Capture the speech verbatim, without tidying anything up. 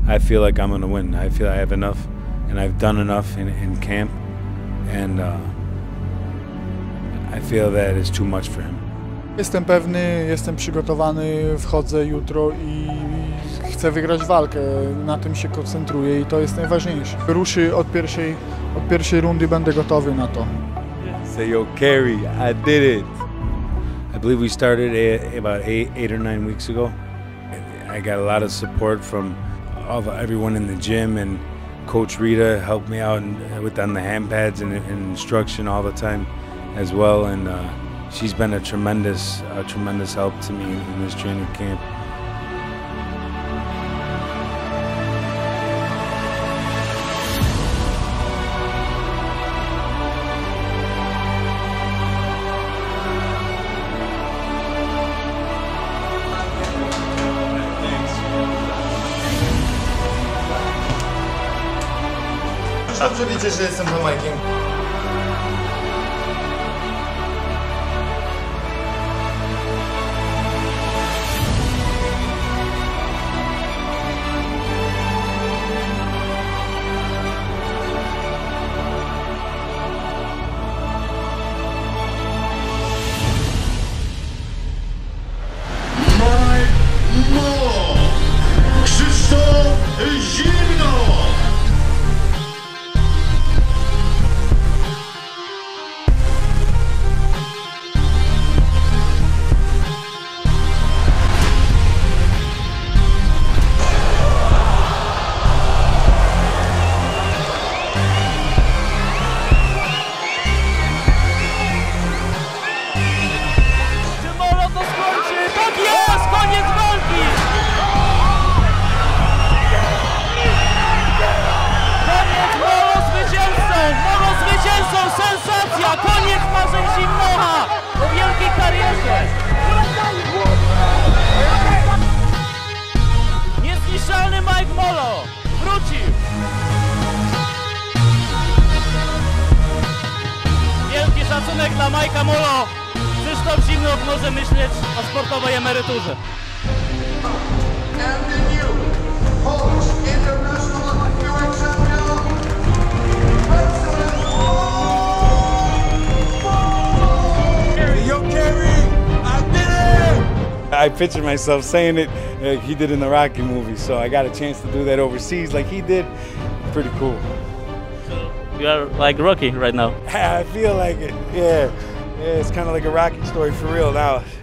I feel like I'm gonna win. I feel I have enough, and I've done enough in, in camp, and uh, I feel that it's too much for him. Jestem pewny, jestem przygotowany, wchodzę jutro i chcę wygrać walkę. Na tym się koncentruję i to jest najważniejsze. Ruszy od pierwszej, od pierwszej rundy, będę gotowy na to. Say, yo, Kerry, I did it. I believe we started a, about eight, eight or nine weeks ago. I got a lot of support from all the, everyone in the gym, and Coach Rita helped me out and, with on the hand pads and, and instruction all the time as well. And uh, she's been a tremendous, a tremendous help to me in this training camp. Dobrze wiecie, że jestem Jamajkiem. Mike Molo, Krzysztof Zimno. Koniec marzeń Zimnocha o wielkiej karierze! Niezniszczalny Mike Molo wrócił! Wielki szacunek dla Mike'a Molo. Krzysztof Zimnoch może myśleć o sportowej emeryturze. I picture myself saying it like he did in the Rocky movie, so I got a chance to do that overseas like he did. Pretty cool. So you are like Rocky right now. I feel like it, yeah. Yeah, it's kind of like a Rocky story for real now.